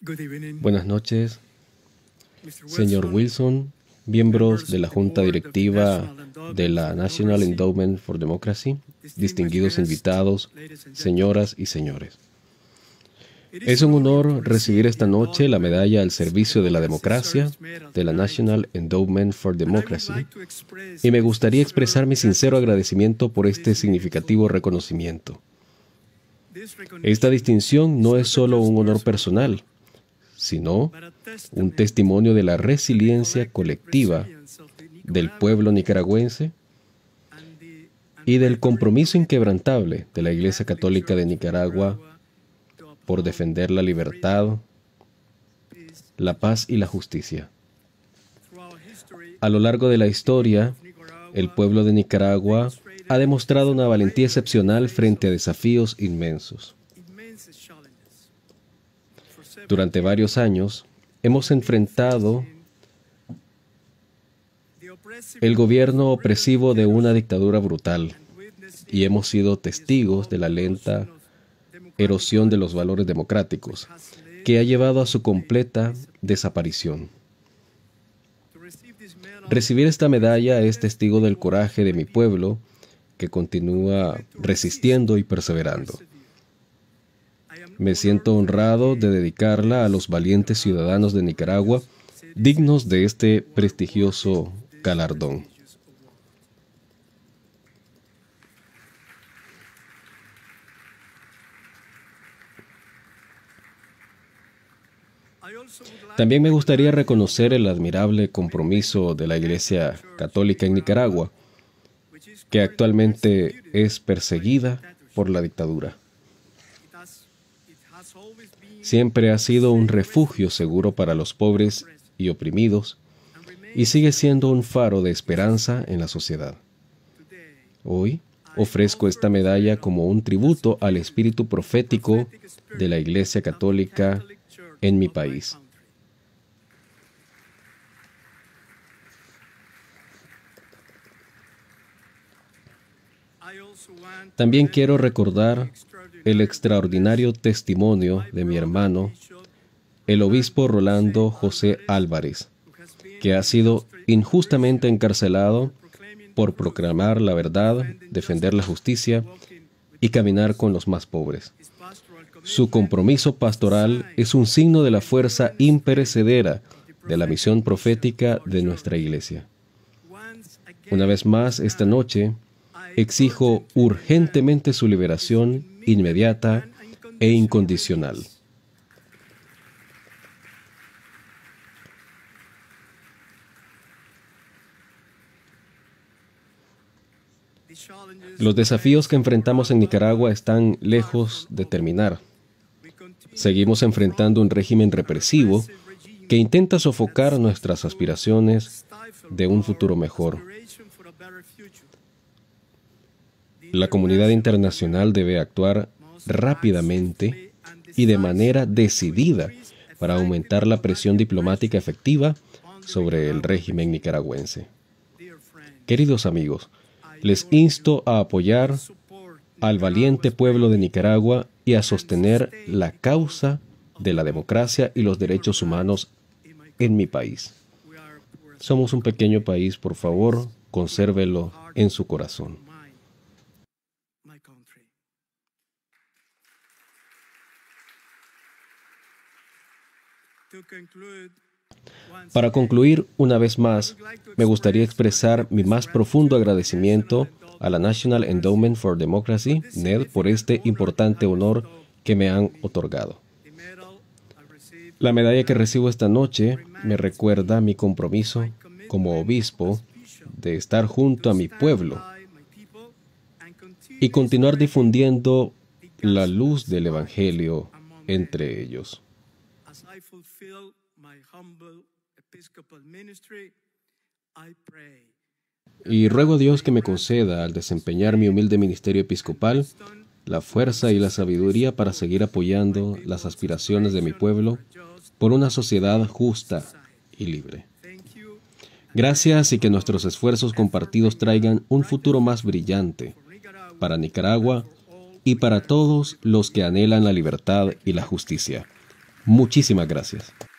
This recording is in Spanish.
Buenas noches, señor Wilson, miembros de la Junta Directiva de la National Endowment for Democracy, distinguidos invitados, señoras y señores. Es un honor recibir esta noche la medalla al servicio de la democracia de la National Endowment for Democracy y me gustaría expresar mi sincero agradecimiento por este significativo reconocimiento. Esta distinción no es solo un honor personal, sino un testimonio de la resiliencia colectiva del pueblo nicaragüense y del compromiso inquebrantable de la Iglesia Católica de Nicaragua por defender la libertad, la paz y la justicia. A lo largo de la historia, el pueblo de Nicaragua ha demostrado una valentía excepcional frente a desafíos inmensos. Durante varios años, hemos enfrentado el gobierno opresivo de una dictadura brutal y hemos sido testigos de la lenta erosión de los valores democráticos, que ha llevado a su completa desaparición. Recibir esta medalla es testigo del coraje de mi pueblo, que continúa resistiendo y perseverando. Me siento honrado de dedicarla a los valientes ciudadanos de Nicaragua, dignos de este prestigioso galardón. También me gustaría reconocer el admirable compromiso de la Iglesia Católica en Nicaragua, que actualmente es perseguida por la dictadura. Siempre ha sido un refugio seguro para los pobres y oprimidos y sigue siendo un faro de esperanza en la sociedad. Hoy ofrezco esta medalla como un tributo al espíritu profético de la Iglesia Católica en mi país. También quiero recordar el extraordinario testimonio de mi hermano, el obispo Rolando José Álvarez, que ha sido injustamente encarcelado por proclamar la verdad, defender la justicia y caminar con los más pobres. Su compromiso pastoral es un signo de la fuerza imperecedera de la misión profética de nuestra Iglesia. Una vez más, esta noche, exijo urgentemente su liberación inmediata e incondicional. Los desafíos que enfrentamos en Nicaragua están lejos de terminar. Seguimos enfrentando un régimen represivo que intenta sofocar nuestras aspiraciones de un futuro mejor. La comunidad internacional debe actuar rápidamente y de manera decidida para aumentar la presión diplomática efectiva sobre el régimen nicaragüense. Queridos amigos, les insto a apoyar al valiente pueblo de Nicaragua y a sostener la causa de la democracia y los derechos humanos en mi país. Somos un pequeño país, por favor, consérvelo en su corazón. Para concluir, una vez más, me gustaría expresar mi más profundo agradecimiento a la National Endowment for Democracy, NED, por este importante honor que me han otorgado. La medalla que recibo esta noche me recuerda mi compromiso como obispo de estar junto a mi pueblo y continuar difundiendo la luz del Evangelio entre ellos. Y ruego a Dios que me conceda, al desempeñar mi humilde ministerio episcopal, la fuerza y la sabiduría para seguir apoyando las aspiraciones de mi pueblo por una sociedad justa y libre. Gracias y que nuestros esfuerzos compartidos traigan un futuro más brillante para Nicaragua y para todos los que anhelan la libertad y la justicia. Muchísimas gracias.